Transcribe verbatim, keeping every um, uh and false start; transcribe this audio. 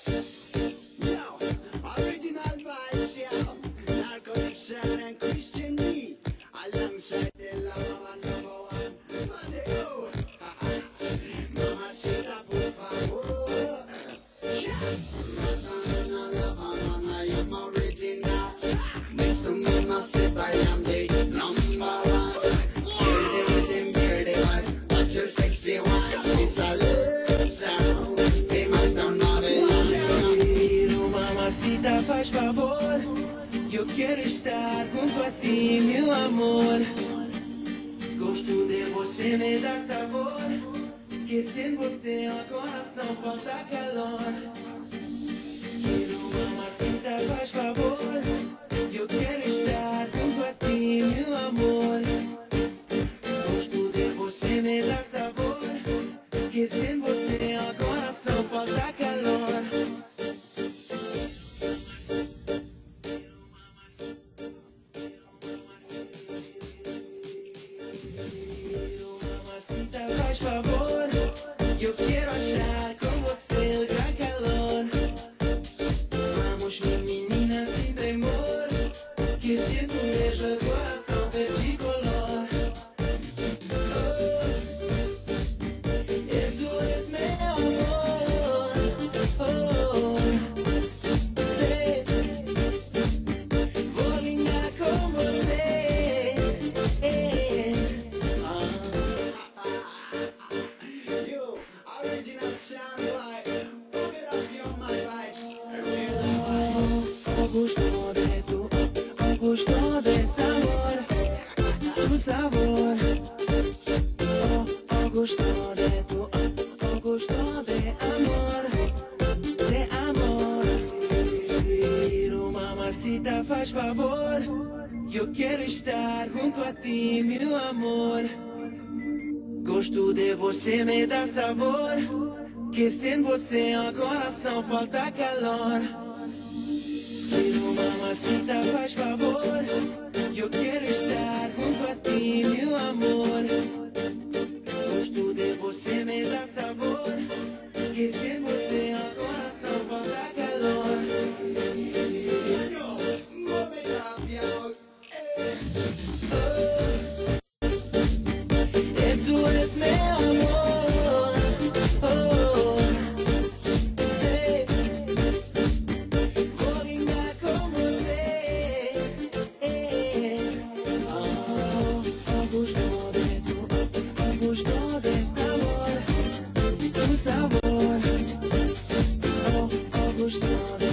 Yo, original vibes, yo. Narcotics and Christian D. Alongside the lava number one. Mateo. Mamacita, por favor. Ratana, lava, I am original. Next to Mamacita, I am the number one. Hear the rhythm, hear the vibe. Watch your sexy one. It's a love sound. Famous down Mamacita, faz favor, eu quero estar junto a ti, meu amor. Gosto de você, me dá sabor, que sem você o coração falta calor. Quero, mamacita, faz favor, eu quero estar junto a ti, meu amor. Gosto de você, me dá sabor, que sem você o coração falta calor. Faz favor, eu quero achar com você o gran calor. Vamos, menina, sem tremor, que sinto um beijo, o coração verde color. Oh, isso é meu amor. Oh, sei, vou ligar com você. You, original sound like. Pump it up, yo, my vibes. Augusto de tu, Augusto de sabor, tu sabor. Oh, Augusto de tu, Augusto de amor, de amor. Quero, mamacita, faz favor, eu quero estar junto a ti, meu amor. Gosto de você, me dá sabor, que sem você o coração falta calor. Quero, mamacita, faz favor, eu quero estar junto a ti, meu amor. Gosto de você, me dá sabor, que sem você o coração falta calor. Yo, move it up, yo. Isso é meu amor. Oh, sei, vou ligar com você. Oh, Augusto de tu, Augusto de sabor, tu sabor. Oh, Augusto de